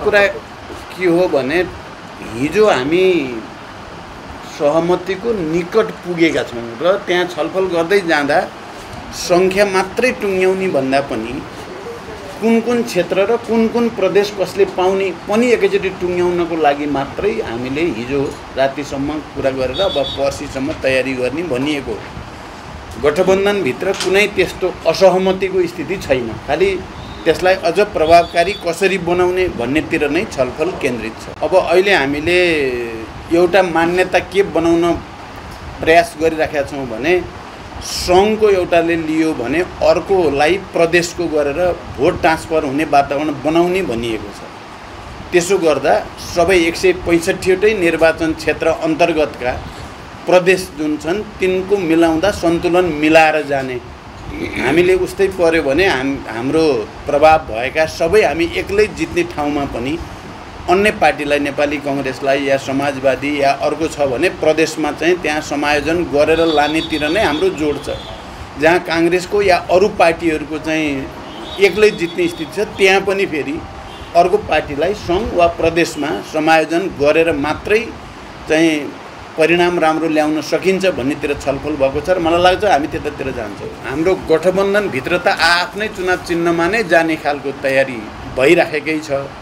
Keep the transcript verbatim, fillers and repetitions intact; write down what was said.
कुरा के हो भने हिजो हामी सहमतिको निकट पुगेका छौँ र त्यहाँ छलफल गर्दै जाँदा सङ्ख्या मात्रै टुङ्ग्याउने भन्दा पनि कुन कुन क्षेत्र र कुन कुन प्रदेश कसले पाउने पनि एकैचोटि टुङ्ग्याउनको लागि मात्रै हामीले हिजो रातिसम्म कुरा गरेर अब पर्सिसम्म तयारी गर्ने भनिएको। गठबन्धनभित्र कुनै त्यस्तो असहमतिको स्थिति छैन, खालि त्यसलाई अझ प्रभावकारी कसरी बनाउने भन्नेतिर नै छलफल केन्द्रित छ। अब अहिले हामीले एउटा मान्यता के बनाउन प्रयास गरिराखेका छौँ भने सङ्घको एउटाले लियो भने अर्कोलाई प्रदेशको गरेर भोट ट्रान्सफर हुने वातावरण बनाउने भनिएको छ। त्यसो गर्दा सबै एक सय पैँसठीवटै निर्वाचन क्षेत्र अन्तर्गतका प्रदेश जुन छन् तिनको मिलाउँदा सन्तुलन मिलाएर जाने। हामीले उस्तै पर्यो भने हाम हाम्रो प्रभाव भएका सबै हामी एक्लै जित्ने ठाउँमा पनि अन्य पार्टीलाई, नेपाली कांग्रेसलाई या समाजवादी या अर्को छ भने प्रदेशमा चाहिँ त्यहाँ समायोजन गरेर लानेतिर नै हाम्रो जोड छ। जहाँ कांग्रेसको या अरू पार्टीहरूको चाहिँ एक्लै जित्ने स्थिति छ त्यहाँ पनि फेरि अर्को पार्टीलाई सङ्घ वा प्रदेशमा समायोजन गरेर मात्रै चाहिँ परिणाम राम्रो ल्याउन सकिन्छ भन्नेतिर छलफल भएको छ र मलाई लाग्छ हामी त्यतातिर जान्छौँ। हाम्रो गठबन्धनभित्र त आफ्नै चुनाव चिन्हमा नै जाने खालको तयारी भइराखेकै छ।